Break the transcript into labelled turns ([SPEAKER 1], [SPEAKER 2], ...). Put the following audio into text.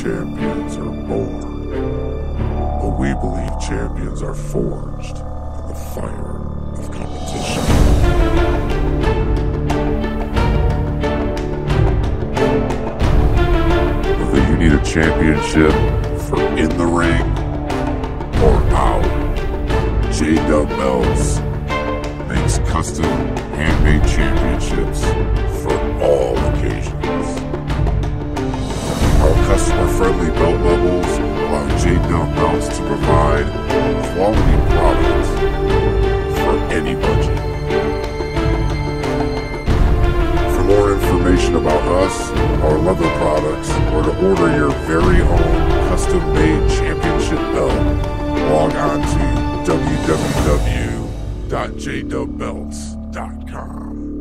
[SPEAKER 1] champions are born, but we believe champions are forged in the fire of competition. Whether you need a championship for in the ring or out, J Dubb Belts makes custom handmade championships for all occasions. Our customer-friendly belt levels allow J Dubb Belts to provide quality products for any budget. For more information about us, our leather products, or to order your very own custom-made championship belt, log on to www.jdubbbelts.com.